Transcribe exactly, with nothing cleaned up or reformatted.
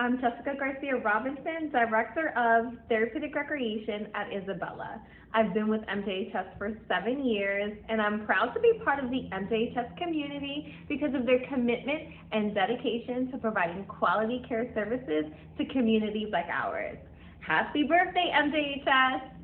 I'm Jessica Garcia Robinson, Director of Therapeutic Recreation at Isabella. I've been with M J H S for seven years, and I'm proud to be part of the M J H S community because of their commitment and dedication to providing quality care services to communities like ours. Happy birthday, M J H S!